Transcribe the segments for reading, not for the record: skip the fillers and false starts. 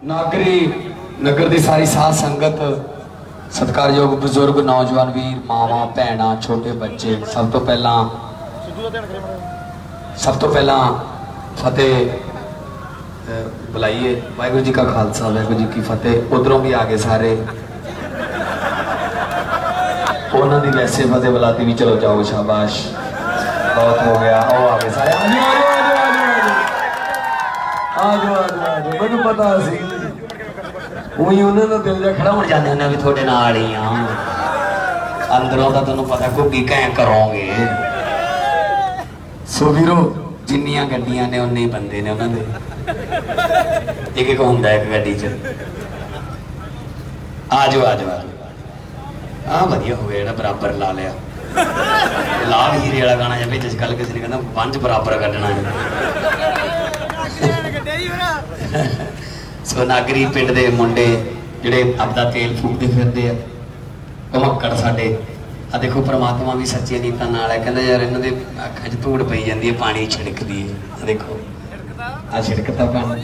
नागरी नगर की सारी साध संगत, सत्कारयोग बुजुर्ग, नौजवान वीर, मावां भैन, छोटे बच्चे, सब तो पहला फतेह बुलाइए। वाहिगुरू जी का खालसा, वाहिगुरू जी की फतेह। उधरों भी आगे सारे उन्होंने की वैसे फतेह बुलाती भी। चलो जाओ, शाबाश, बहुत हो गया। आओ आगे सारे, मैं पता सी ਉਹੀ ਉਹਨਾਂ ਦਾ ਦਿਲ ਜਿਹਾ ਖੜਾ ਹੋ ਜਾਂਦੇ ਹੁੰਦੇ ਵੀ ਤੁਹਾਡੇ ਨਾਲ ਹੀ ਆ, ਅੰਦਰੋਂ ਤਾਂ ਤੁਹਾਨੂੰ ਪਤਾ ਘੁੱਗੀ ਕਹਿ ਕਰੋਗੇ। ਸੋ ਵੀਰੋ, ਜਿੰਨੀਆਂ ਗੱਡੀਆਂ ਨੇ ਉਨੇ ਹੀ ਬੰਦੇ ਨੇ ਉਹਨਾਂ ਦੇ, ਇੱਕ ਇੱਕ ਹੁੰਦਾ ਇੱਕ ਗੱਡੀ 'ਚ। ਆ ਜਾਓ ਆ ਜਾਓ ਆ ਵਧੀਆ ਹੋ ਗਿਆ ਜਿਹੜਾ ਬਰਾਬਰ ਲਾ ਲਿਆ। ਲਾਲ ਹੀਰੇ ਵਾਲਾ ਗਾਣਾ ਜਾਂ ਵਿੱਚ ਕੱਲ ਕਿਸੇ ਨੇ ਕਹਿੰਦਾ ਪੰਜ ਬਰਾਬਰ ਕੱਢਣਾ ਹੈ। ਸੋ ਨਾਗਰੀ ਪਿੰਡ ਦੇ ਮੁੰਡੇ ਜਿਹੜੇ ਆਪਦਾ ਤੇਲ ਫੂਕਦੇ ਫਿਰਦੇ ਆ, ਘਮੱਕੜ ਸਾਡੇ। ਆ ਦੇਖੋ ਪ੍ਰਮਾਤਮਾ ਵੀ ਸੱਚੇ ਨੀਤਾਂ ਨਾਲ ਹੈ। ਕਹਿੰਦਾ ਯਾਰ ਇਹਨਾਂ ਦੇ ਅੱਖਾਂ 'ਚ ਧੂੜ ਪਈ ਜਾਂਦੀ ਹੈ, ਪਾਣੀ ਛਿੜਕਦੀ ਹੈ। ਆ ਦੇਖੋ ਆ ਛਿੜਕਦਾ ਪਾਣੀ।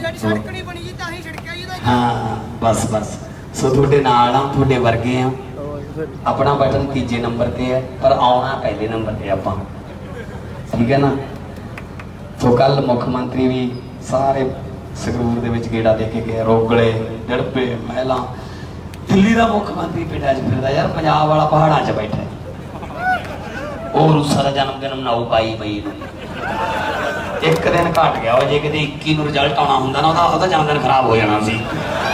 ਹਾਂ ਬਸ ਬਸ। ਸੋ ਤੁਹਾਡੇ ਨਾਲ ਆ, ਤੁਹਾਡੇ ਵਰਗੇ ਆ। ਆਪਣਾ ਬਟਨ ਤੀਜੇ ਨੰਬਰ ਤੇ ਹੈ, ਪਰ ਆਉਣਾ ਪਹਿਲੇ ਨੰਬਰ ਤੇ ਆਪਾਂ, ਠੀਕ ਹੈ ਨਾ। ਸੋ ਕੱਲ ਮੁੱਖ ਮੰਤਰੀ ਵੀ ਸਾਰੇ ਸੰਗਰੂਰ ਦੇ ਵਿੱਚ ਗੇੜਾ ਦੇ ਕੇ ਗਏ। ਰੋਗਲੇ, ਡੜਪੇ, ਮਹਿਲਾ। ਦਿੱਲੀ ਦਾ ਮੁੱਖ ਮੰਤਰੀ ਪਿੰਡਾਂ 'ਚ ਫਿਰਦਾ ਯਾਰ, ਪੰਜਾਬ ਵਾਲਾ ਪਹਾੜਾਂ 'ਚ ਬੈਠਾ। ਉਹ ਰੂਸਾ ਦਾ ਜਨਮ ਦਿਨ ਮਨਾਉ 22 ਮਈ ਨੂੰ। ਇੱਕ ਦਿਨ ਘੱਟ ਗਿਆ। ਉਹ ਜੇ ਕਿਤੇ 21 ਨੂੰ ਰਿਜ਼ਲਟ ਆਉਣਾ ਹੁੰਦਾ ਨਾ, ਉਹਦਾ ਜਨਮ ਦਿਨ ਖਰਾਬ ਹੋ ਜਾਣਾ ਸੀ।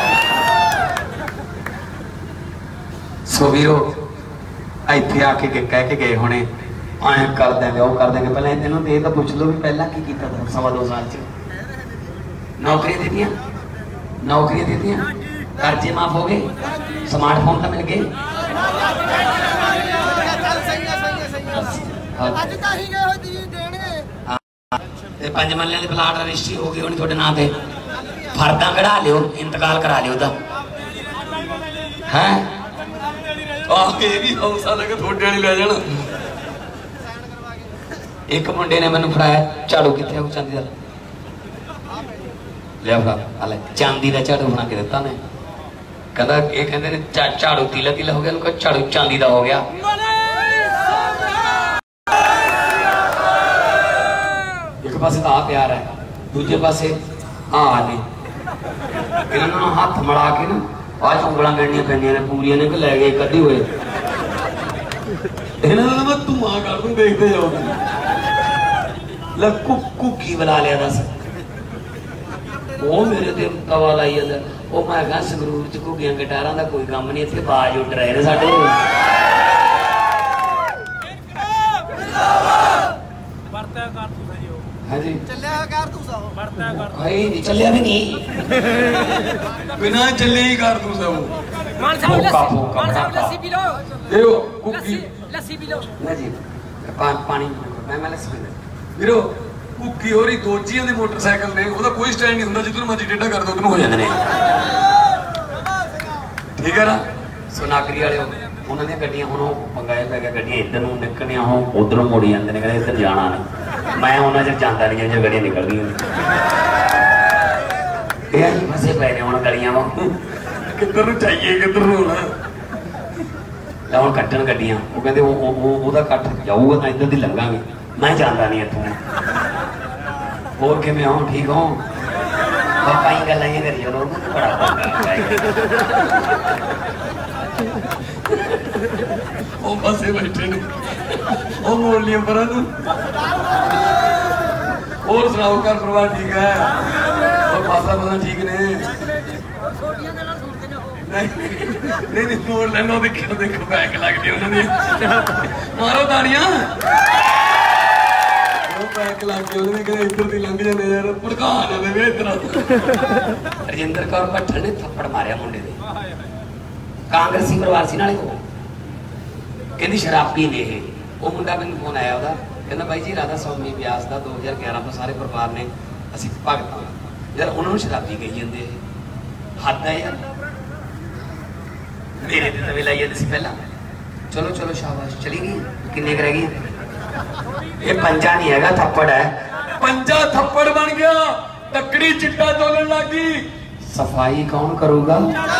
ਸੋ ਵੀਰੋ, ਇੱਥੇ ਆ ਕੇ ਕਹਿ ਕੇ ਗਏ ਹੋਣੇ ਐਂ ਕਰ ਦੇਂਗੇ, ਉਹ ਕਰ ਦੇਂਗੇ। ਪਹਿਲਾਂ ਇਹਨੂੰ ਤੇ ਇਹ ਤਾਂ ਪੁੱਛ ਲਓ ਵੀ ਪਹਿਲਾਂ ਕੀ ਕੀਤਾ था 2.5 साल 'ਚ। नौकरियां दे दियां, नौकरियां दे दियां, कर्जे माफ हो गए, स्मार्टफोन तो मिल गए। पंज मरले के प्लाट रजिस्ट्री हो गई होनी थोड़े नाम पे। फर्दा कढ़ा लियो, इंतकाल करा लियो दा है। एक मुंडे ने मैनू फड़ाया झाड़ू, कितने चांदी का लिया फड़ा, चांदी का झाड़ू बना के दिता ने। कहता ये कहते ने झाड़ू तीला तीला हो गया, झाड़ू चांदी का हो गया। एक पासे तो आ प्यार है, दूजे पासे आ ने इन्होंने हाथ मड़ा के ना आज उंगल गड़निया पैनिया ने पूरिया ने लै गए कदी हुए। मैं धुआं कर दूं, देखते जाओ। कुकी बुला लिया दस, वो मेरे ते तवा लाई जाता। वो मैं कहा संगरूर च घुग्गियां गिटारां दा कोई काम नहीं, इत्थे बाज उड़ रहे ने साडे। हाँ जी, चलिया भी नहीं, बिना चले ही कारतूस है वो। पानी मैं लस्सी पीना वीरो। भुक्की हो रही दोजियां दे मोटरसाइकिल ने, ਉਹਦਾ ਕੋਈ ਸਟੈਂਡ ਨਹੀਂ ਹੁੰਦਾ, ਜਿੱਦੋਂ ਮਰਜ਼ੀ ਟੇਢਾ ਕਰ ਦੋ ਉਹਨੂੰ ਹੋ ਜਾਂਦੇ ਨੇ, ਠੀਕ ਹੈ ਨਾ। ਸੋ ਨਾਗਰੀ ਵਾਲੇ ਉਹਨਾਂ ਦੀਆਂ ਗੱਡੀਆਂ ਹੁਣ ਪੰਗਾਏ ਪੈ ਗਿਆ, ਗੱਡੀਆਂ ਇੱਧਰ ਨੂੰ ਨਿਕਲਣੀਆਂ ਹੋ ਉਧਰੋਂ ਮੋੜੀ ਜਾਂਦੇ ਨੇ, ਕਹਿੰਦੇ ਇੱਧਰ ਜਾਣਾ ਨਹੀਂ। ਮੈਂ ਉਹਨਾਂ ਚਿਰ ਜਾਂਦਾ ਨਹੀਂ ਜੇ ਗੱਡੀਆਂ ਨਿਕਲਦੀਆਂ ਇਹ ਅਸੀਂ ਫਸੇ ਪਏ ਨੇ ਹੁਣ ਗਲੀਆਂ ਵਾ, ਕਿੱਧਰ ਨੂੰ ਜਾਈਏ ਕਿੱਧਰ ਨੂੰ ਹੋਣਾ। ਲੈ ਹੁਣ ਕੱਟਣ ਗੱਡੀਆਂ, ਉਹ ਕਹਿੰਦੇ ਉਹਦਾ ਕੱਟ ਜਾਊਗਾ ਤਾਂ ਇੱਧਰ ਦੀ ਲੰਘਾਂਗੇ। मैं जाता नहीं इतों, होर किवें हो, ठीक हो? पापा ही गल्लां ही करी जाओ, बड़ा ओ पासे बैठे ने, ओ मोड़ लिया परां नूं। और सुनाओ, घर परिवार ठीक है? और पासा पता ठीक ने? नहीं मोड़ लैनो, देखो देखो बैक लगदी उन्हां दी, मारो ताड़ियां। रजिंदर कौर भट्टन ने थप्पड़ मारिया मुंडे दे, कांग्रेसी परिवार सी नाले को, कहंदी शराबी ने ये। वो मुंडा मैनूं फोन आया ਉਹਦਾ, कहंदा भाई जी राधा स्वामी व्यास ਦਾ 2011 ਤੋਂ ਸਾਰੇ ਪਰਿਵਾਰ ਨੇ ਅਸੀਂ ਭਗਤ ਹਾਂ ਯਾਰ, ਉਹਨਾਂ ਨੂੰ ਸ਼ਰਾਬੀ ਕਹੀ ਜਾਂਦੇ। ਹੱਦ ਹੈ ਯਾਰ, ਮੇਰੇ ਤੇ ਤਵੇ ਲਾਈ ਜਾਂਦੇ ਸੀ ਪਹਿਲਾਂ। ਚਲੋ ਚਲੋ ਸ਼ਾਬਾਸ਼, ਚਲੀ ਗਈ। ਕਿੰਨੇ ਕਰ ਗਈ? ये पंजा नहीं है, थप्पड़ है। पंजा थप्पड़ बन गया, तकड़ी चिट्टा तोलन लगी, सफाई कौन करूगा?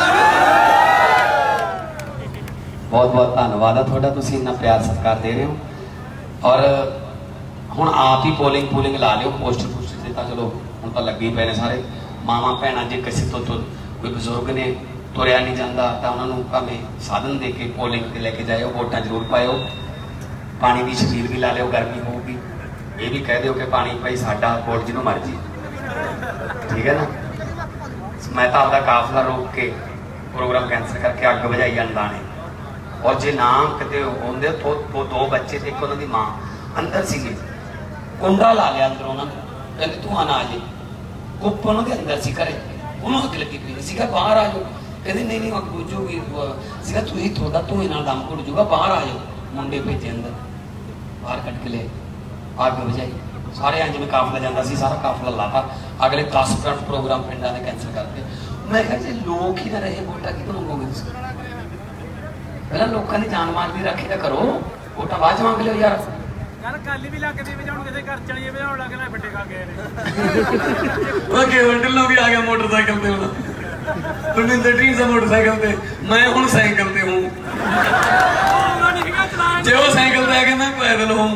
बहुत बहुत धन्यवाद है थोड़ा, तुसीं इन्ना प्यार सत्कार दे रहे हो। और हुण आप ही पोलिंग पूलिंग ला लियो, पोस्टर पूस्टर से तो चलो हुण तो लगे ही पे ने सारे मावां भैणां। जे किसी तो कोई बजुर्ग ने तुरिया नहीं जाता तो उन्होंने भावें साधन दे के पोलिंग ते लेके जाओ, वोटां जरूर पाओ, पानी की छबील भी ला लियो, गर्मी होगी ये भी कह दो कि पानी भाई साडा वोट जिन्हों मर्जी, ठीक है ना। मैं तो आपका काफिला रोक के प्रोग्राम कैंसिल करके अग बुझाई अनदाने। और जे ना किते होंदे तो वो दो बच्चे थे, एक उन्होंने मां अंदर सीगे, कुंडा ला लिया अंदर उन्होंने, कहते तू आना आ जाए, कुप उन्होंने अंदर सी करे, उन्होंने अग लगी पी सी, बाहर आ जाओ, कहते नहीं नहीं अग बुझूगी सीगा, तू ही थोड़ा तू इन्ना दम घुट जूगा, बाहर आ जाओ। मुंडे भेजे अंदर, बाहर कट के ले अग बुझाई, सारे अंज में काफिला जाता सी, सारा काफिला लाता, अगले 10 मिनट प्रोग्राम पिंडा ने कैंसिल करते। मैं कहा जे लोग ही ना रहे वोटा की मंगोगे तुम, पहले लोगों ने जान मान भी रखे करो, वोटा बाद च मंग लो यार। काली भी ला के दे वजाउण किते घर चलिए वजाउण लग ना बड्डे खा गए ने। ओके वंडलो भी आ गया मोटरसाइकिल पे, हुण तुमिंदर टीम से मोटरसाइकिल पे, मैं हुण साइकिल पे हूं, जे वो साइकिल पे आ गया मैं पैदल हूं।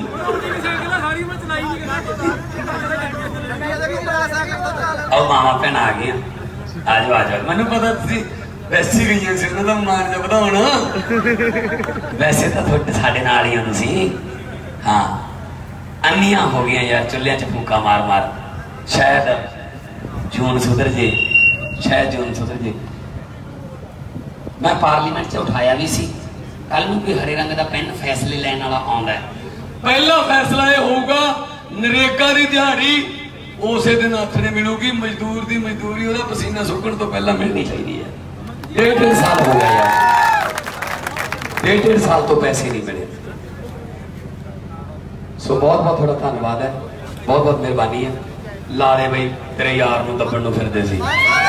और मामा भैन आ गई, आज आ जाओ। मैनू पता तुसी वैसे ही गई सी, उन्होंने मान जा बताउण, वैसे तो थोड़े साढ़े नाल ही सी, हाँ अन्नियां हो गई यार चुल्लियां च फूका मार मार, शायद जून सुधर जे, शायद जून सुधर जे। मैं पार्लीमेंट से उठाया भी सी, कल नूं कोई हरे रंग का पेन फैसले लैण वाला आउंदा है। पहला फैसला यह होगा नरेगा की दिहाड़ी उस दिन हथ ने मिलूगी, मजदूर की मजदूरी वह पसीना सुकण तो पहला मिलनी चाहिए है। 1.5 साल हो गया यार, 1.5 साल तो पैसे नहीं मिले। सो बहुत बहुत थोड़ा धन्यवाद है, बहुत बहुत मेहरबानी है। लाले बई तेरे यार नूं दबण नूं फिरदे सी।